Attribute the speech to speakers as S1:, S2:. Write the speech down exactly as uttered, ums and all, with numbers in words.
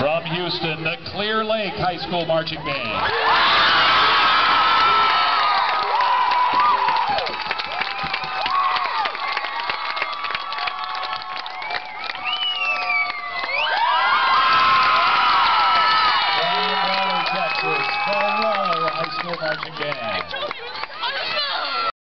S1: From Houston, the Clear Lake High School Marching Band. Texas, the High School Marching Band.